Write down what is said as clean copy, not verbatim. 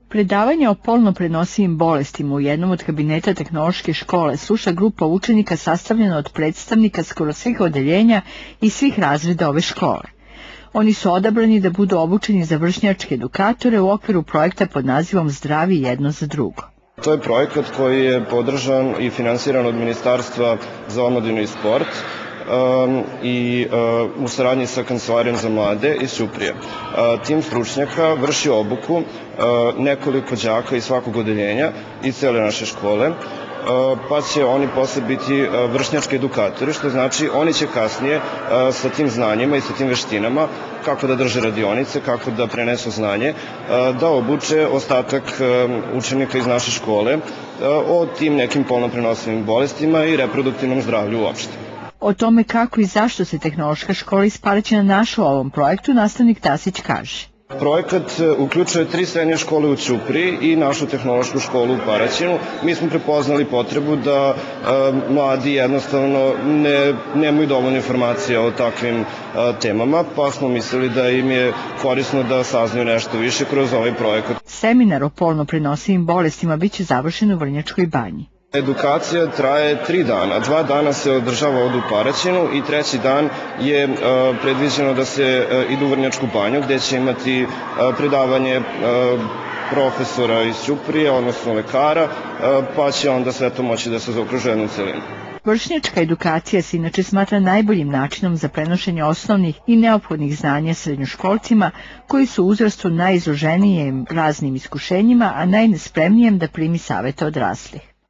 Predavanje o polno prenosivim bolestima u jednom od kabineta tehnološke škole sluša grupa učenika sastavljena od predstavnika skoro svih odeljenja i svih razreda ove škole. Oni su odabrani da budu obučeni za vršnjačke edukatore u okviru projekta pod nazivom Zdravi jedno za drugo. To je projekat koji je podržan i finansiran od Ministarstva za omladinu i sport i u saradnji sa Kancelarijom za mlade iz Ćuprije. Tim stručnjaka vrši obuku nekoliko đaka iz svakog odeljenja i cele naše škole, pa će oni posle biti vršnjački edukatori, što znači oni će kasnije sa tim znanjima i sa tim veštinama, kako da drže radionice, kako da prenesu znanje, da obuče ostatak učenika iz naše škole o tim nekim polno prenosivim bolestima i reproduktivnom zdravlju uopšte. O tome kako i zašto se tehnološka škola iz Paraćina našla u ovom projektu, nastavnik Tasić kaže. Projekat uključuje 3 srednje škole u Ćupriji i našu tehnološku školu u Paraćinu. Mi smo prepoznali potrebu da mladi jednostavno nemaju dovoljno informacija o takvim temama, pa smo mislili da im je korisno da saznaju nešto više kroz ovaj projekat. Seminar o polno prenosivim bolestima biće završen u Vrnjačkoj banji. Edukacija traje 3 dana. 2 dana se održava ovde u Paraćinu i 3. dan je predviđeno da se ide u Vrnjačku banju, gde će imati predavanje profesora iz Ćuprije, odnosno lekara, pa će onda sve to moći da se zaokruži jednu celinu. Vršnjačka edukacija se inače smatra najboljim načinom za prenošenje osnovnih i neophodnih znanja srednjoškolcima koji su uzrastu najizloženijim raznim iskušenjima, a najnespremnijem da primi savete odraslih.